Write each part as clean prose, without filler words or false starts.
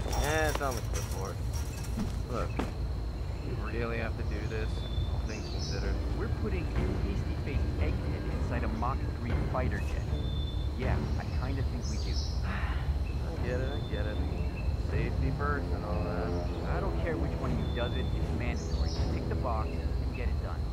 It's almost before. Look, you really have to do this, all things considered. We're putting a pasty-faced egghead inside a Mach 3 fighter jet. Yeah, I kinda think we do. I get it. Safety first and all that. I don't care which one of you does it, it's mandatory. Tick the box and get it done.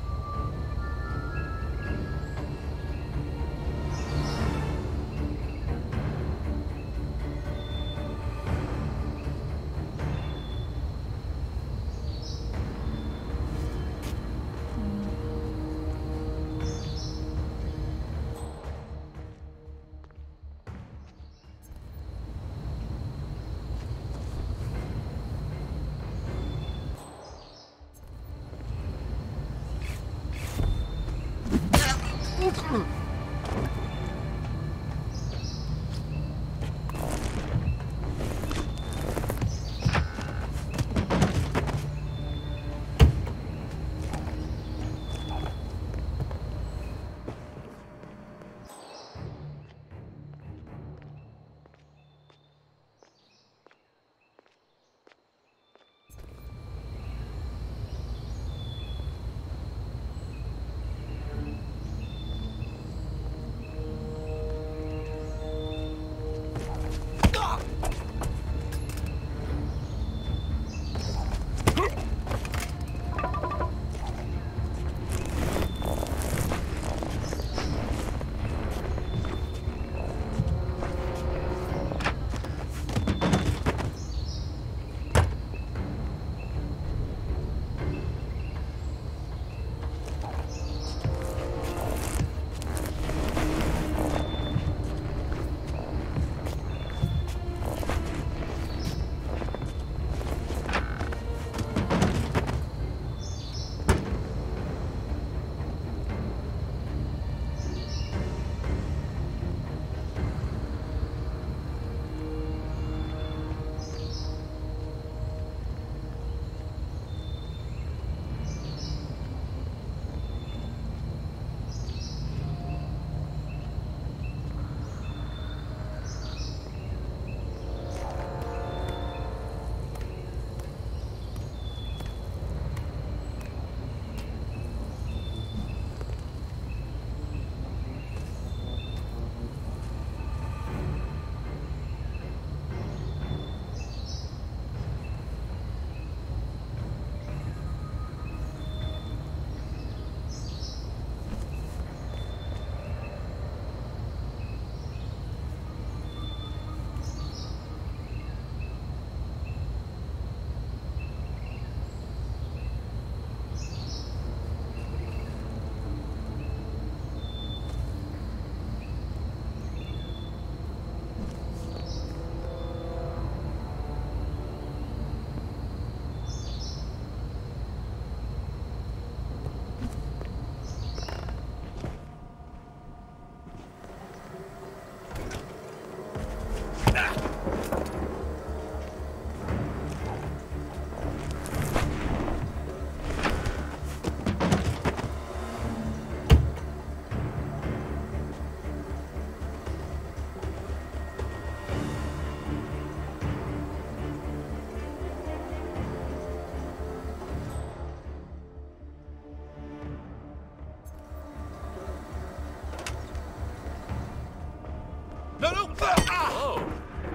No, no! Whoa!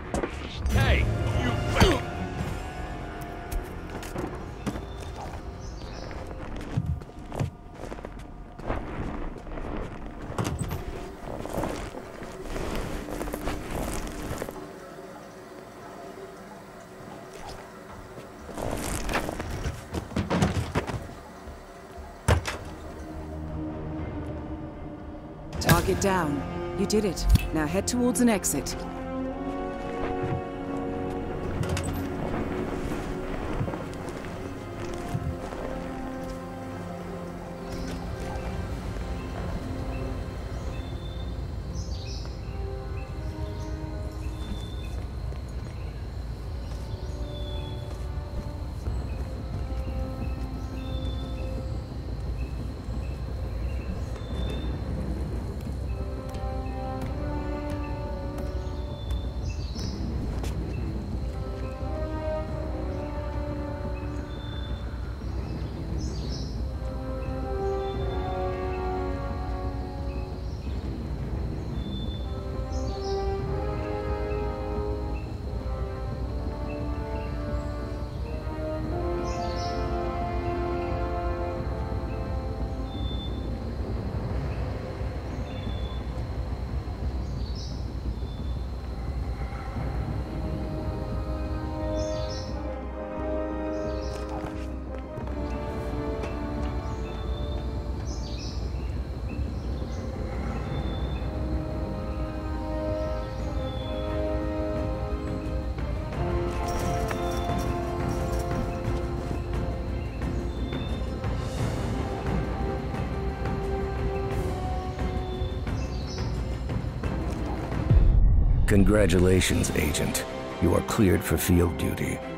Hey, you... Target down. You did it. Now head towards an exit. Congratulations, Agent. You are cleared for field duty.